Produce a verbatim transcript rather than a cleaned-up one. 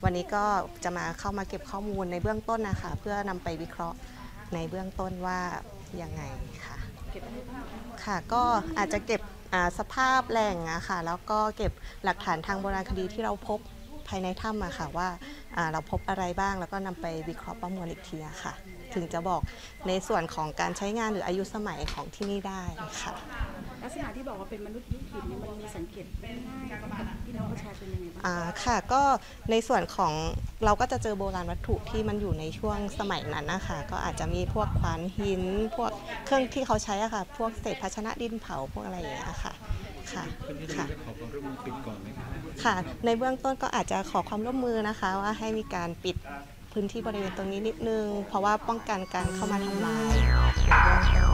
วันนี้ก็จะมาเข้ามาเก็บข้อมูลในเบื้องต้นนะคะเพื่อนำไปวิเคราะห์ในเบื้องต้นว่ายังไงค่ะค่ะก็อาจจะเก็บสภาพแหล่งอะค่ะแล้วก็เก็บหลักฐานทางโบราณคดีที่เราพบภายในถ้ำอะค่ะว่าเราพบอะไรบ้างแล้วก็นำไปวิเคราะห์ประมวลอีกทีค่ะถึงจะบอกในส่วนของการใช้งานหรืออายุสมัยของที่นี่ได้ค่ะลักษณะที่บอกว่าเป็นมนุษย์ยุคหินเนี่ยมันมีสังเกตง่ายกับพี่น้องประชาชนยังไงบ้างอ่าค่ะก็ในส่วนของเราก็จะเจอโบราณวัตถุที่มันอยู่ในช่วงสมัยนั้นนะคะก็อาจจะมีพวกขวานหินพวกเครื่องที่เขาใช้อะค่ะพวกเศษภาชนะดินเผาพวกอะไรอย่างเงี้ยค่ะค่ะค่ะค่ะในเบื้องต้นก็อาจจะขอความร่วมมือนะคะว่าให้มีการปิดพื้นที่บริเวณตรงนี้นิดนึงเพราะว่าป้องกันการเข้ามาทำลายในเบื้องต้น